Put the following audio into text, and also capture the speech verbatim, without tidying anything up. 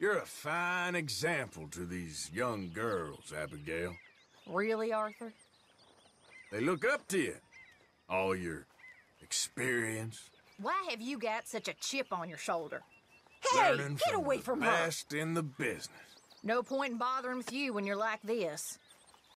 You're a fine example to these young girls, Abigail. Really, Arthur? They look up to you. All your experience. Why have you got such a chip on your shoulder? Hey, get away from her! Best in the business. No point in bothering with you when you're like this.